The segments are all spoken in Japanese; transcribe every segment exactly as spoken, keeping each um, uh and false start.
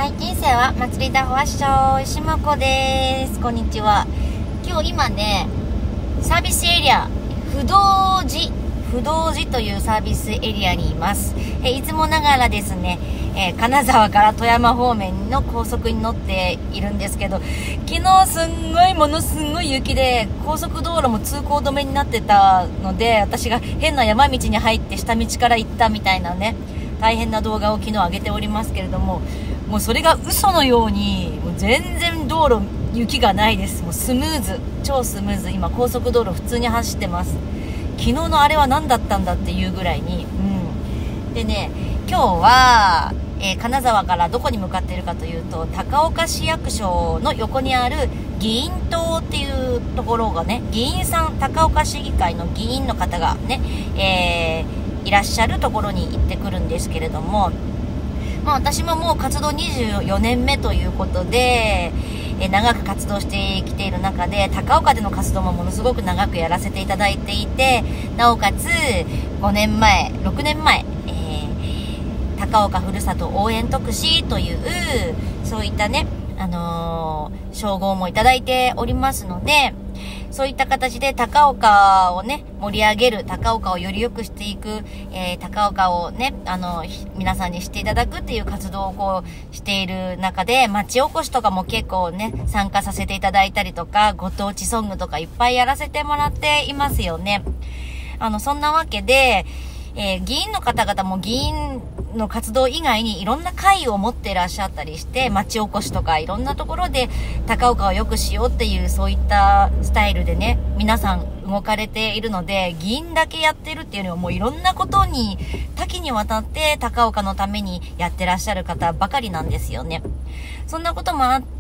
はい、人生は祭りだファッションしまこです。こんにちは。今日今ね、サービスエリア不動寺不動寺というサービスエリアにいます。えいつもながらですね、えー、金沢から富山方面の高速に乗っているんですけど、昨日すんごいものすんごい雪で高速道路も通行止めになってたので、私が変な山道に入って下道から行ったみたいなね、大変な動画を昨日上げておりますけれども、もうそれが嘘のようにもう全然道路雪がないです。もうスムーズ、超スムーズ。今高速道路普通に走ってます。昨日のあれは何だったんだっていうぐらいに、うん、でね、今日は、えー、金沢からどこに向かっているかというと、高岡市役所の横にある議員棟っていうところがね、議員さん、高岡市議会の議員の方がね、えー、いらっしゃるところに行ってくるんですけれども、まあ、私ももう活動にじゅうよねんめということで、え長く活動してきている中で、高岡での活動もものすごく長くやらせていただいていて、なおかつごねんまえ、ろくねんまえ、えー、高岡ふるさと応援特使というそういったね、あのー、称号もいただいておりますので、そういった形で高岡をね、盛り上げる、高岡をより良くしていく、えー、高岡をね、あの、皆さんに知っていただくっていう活動をこうしている中で、町おこしとかも結構ね、参加させていただいたりとか、ご当地ソングとかいっぱいやらせてもらっていますよね。あの、そんなわけで、えー、議員の方々も議員の活動以外にいろんな会を持っていらっしゃったりして、町おこしとかいろんなところで高岡を良くしようっていうそういったスタイルでね、皆さん動かれているので、議員だけやってるっていうよりももういろんなことに多岐にわたって高岡のためにやってらっしゃる方ばかりなんですよね。そんなこともあって、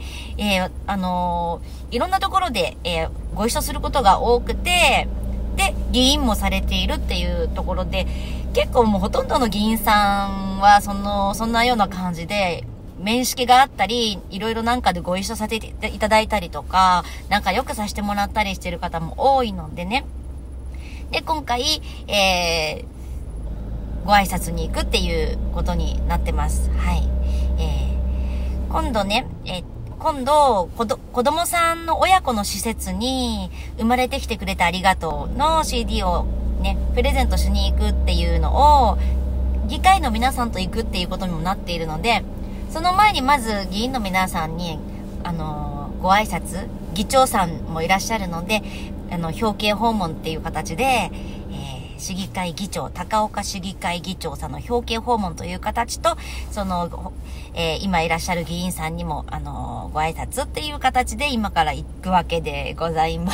えー、あのー、いろんなところで、えー、ご一緒することが多くて、で、議員もされているっていうところで、結構もうほとんどの議員さんはその、そんなような感じで、面識があったり、いろいろなんかでご一緒させていただいたりとか、なんかよくさせてもらったりしてる方も多いのでね。で、今回、えー、ご挨拶に行くっていうことになってます。はい。えー、今度ね、えー今度、子ど、子供さんの親子の施設に生まれてきてくれてありがとうの シーディー をね、プレゼントしに行くっていうのを、議会の皆さんと行くっていうことにもなっているので、その前にまず議員の皆さんに、あのー、ご挨拶、議長さんもいらっしゃるので、あの、表敬訪問っていう形で、えー、市議会議長、高岡市議会議長さんの表敬訪問という形と、その、えー、今いらっしゃる議員さんにも、あのー、ご挨拶っていう形で今から行くわけでございます。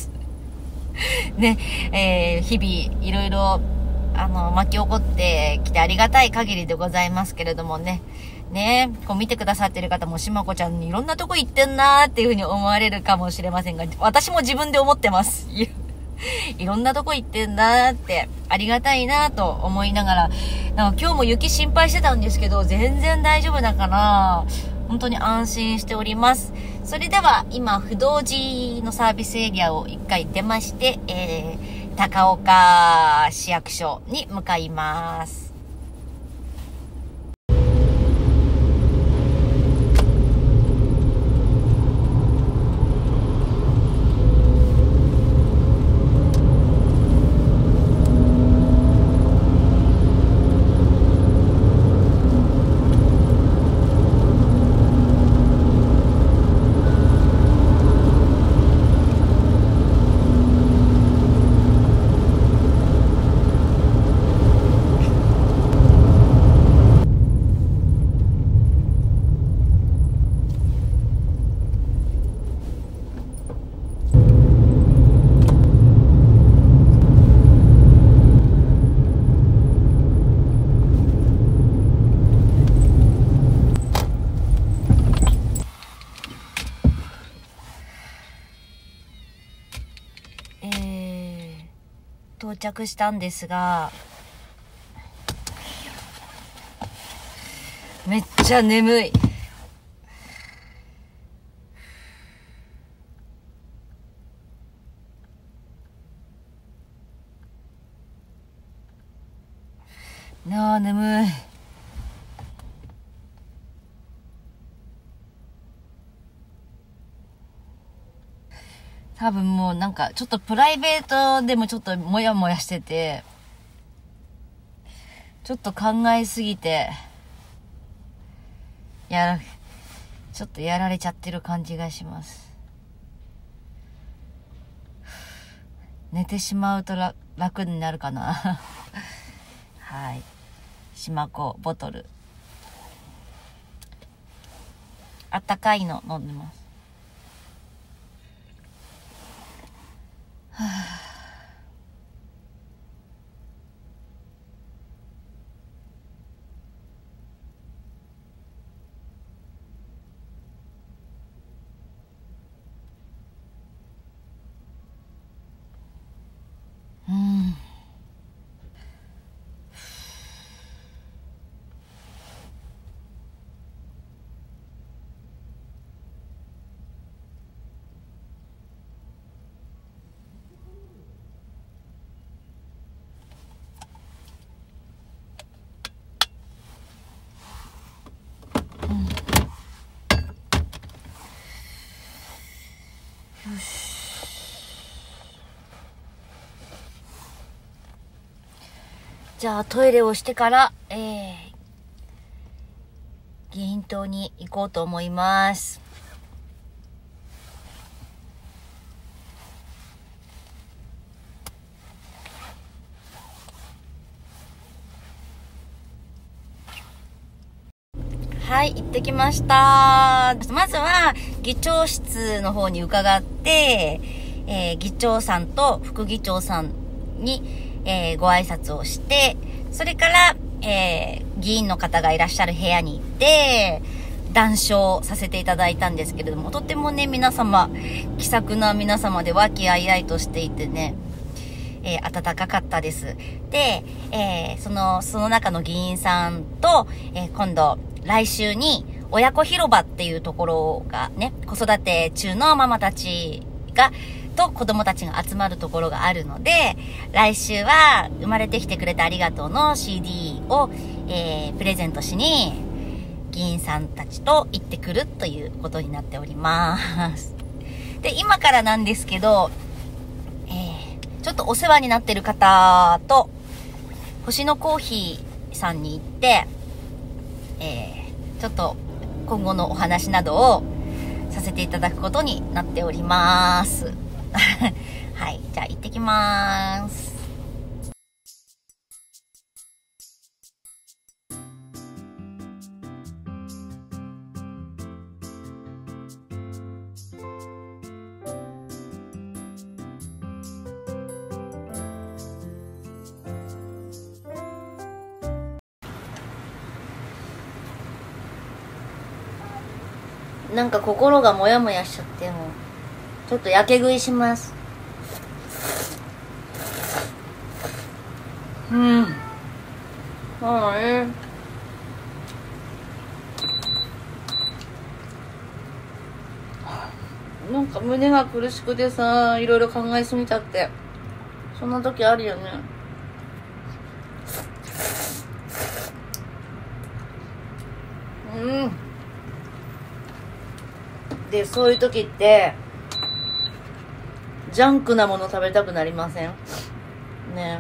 ね、えー、日々いろいろ、あの、巻き起こってきてありがたい限りでございますけれどもね。ね、こう見てくださってる方もしまこちゃんにいろんなとこ行ってんなーっていうふうに思われるかもしれませんが、私も自分で思ってます。いろんなとこ行ってんなーってありがたいなと思いながら、なんか今日も雪心配してたんですけど全然大丈夫だから本当に安心しております。それでは今不動寺のサービスエリアを一回出まして、えー、高岡市役所に向かいます。到着したんですが、めっちゃ眠い。なあ、眠い。 多分もうなんかちょっとプライベートでもちょっとモヤモヤしてて、ちょっと考えすぎて、やら、ちょっとやられちゃってる感じがします。寝てしまうと楽、楽になるかな。はい。しまこボトル。あったかいの飲んでます。はあ、うん。よし。じゃあトイレをしてから、えー、議員棟に行こうと思います。はい、行ってきました。まずは議長室の方に伺って、えー、議長さんと副議長さんに、えー、ご挨拶をして、それから、えー、議員の方がいらっしゃる部屋に行って、談笑させていただいたんですけれども、とてもね、皆様、気さくな皆様で和気あいあいとしていてね、えー、暖かかったです。で、えー、その、その中の議員さんと、えー、今度、来週に親子広場っていうところがね、子育て中のママたちが、と子供たちが集まるところがあるので、来週は生まれてきてくれてありがとうの シーディー を、えー、プレゼントしに、議員さんたちと行ってくるということになっております。で、今からなんですけど、えー、ちょっとお世話になってる方と、星のコーヒーさんに行って、えー、ちょっと今後のお話などをさせていただくことになっております。はい、じゃあ行ってきまーす。なんか心がモヤモヤしちゃってもちょっとやけ食いします。うん。はい。なんか胸が苦しくてさ、いろいろ考えすぎちゃって、そんな時あるよね。うん。で、そういう時ってジャンクなもの食べたくなりません？ね。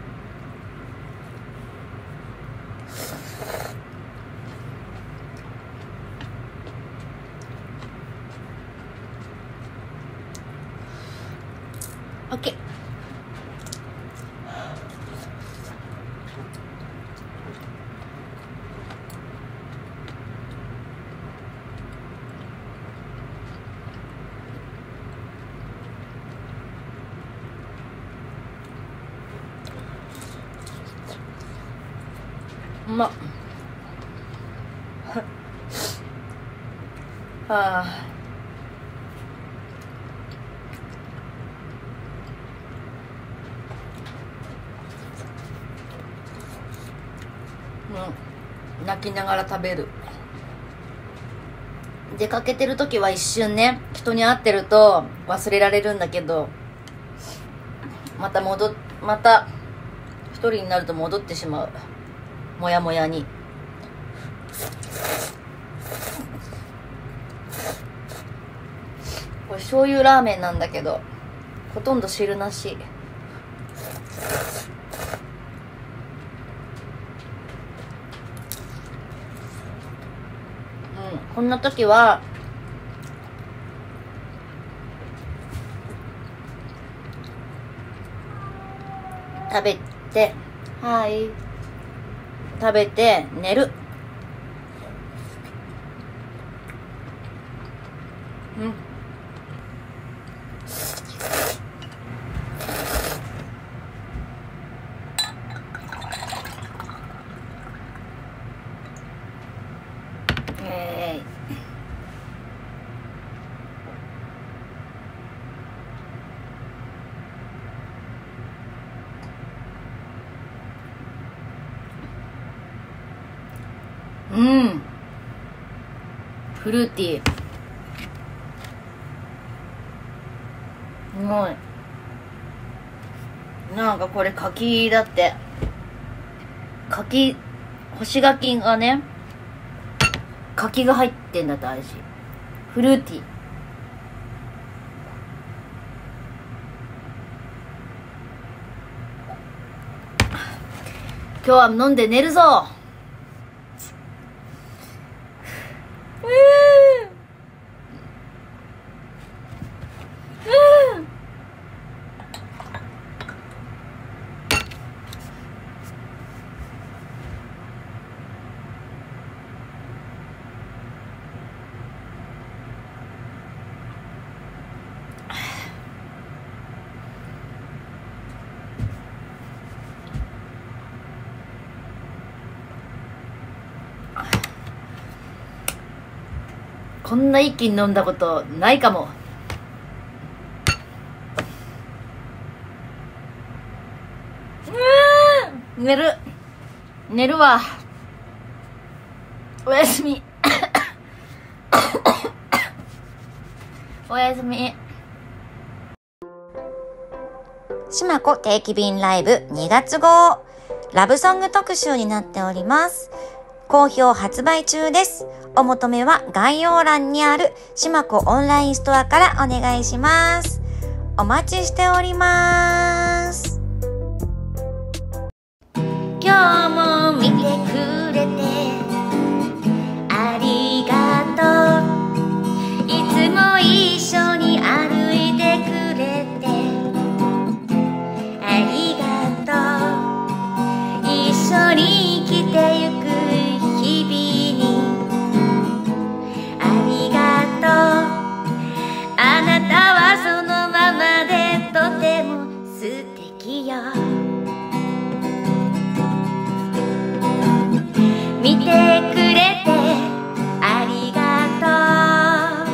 オッケー。うまっ。はあ。うん、泣きながら食べる。出かけてるときは一瞬ね、人に会ってると忘れられるんだけど、また戻っ、また一人になると戻ってしまう。もやもやに。美れ醤油ラーメンなんだけど、ほとんど汁なし。うん、こんな時は食べて、はい食べて寝る。うん。えーうん、フルーティー、すごい。なんかこれ柿だって、柿、干し柿がね、柿が入ってんだって味。フルーティー。今日は飲んで寝るぞ。こんな一気に飲んだことないかも。うーん、寝る寝るわ。おやすみおやすみ。しまこ定期便ライブにがつ号、ラブソング特集になっております。好評発売中です。お求めは概要欄にあるしまこオンラインストアからお願いします。お待ちしております。今日も見てくれてありがとう。いつも一緒に歩いてくれてありがとう。一緒に生きてゆく日々にありがとう。あなたはそのままでとても素敵よ。見てくれてありがと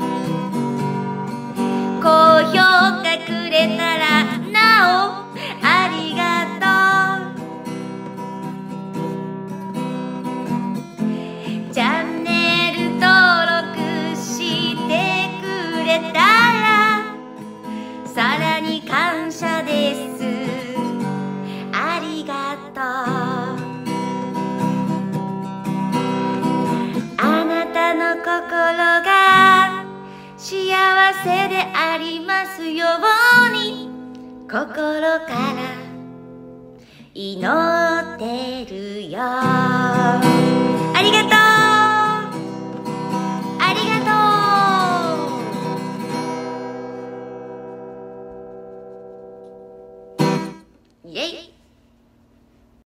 う。高評価くれたらなおありがとう。チャンネル登録してくれたらさらに感謝です。ありがとう。あなたの心が幸せでありますように心から祈ってるよ。ありがとう。ありがとう。イエイ。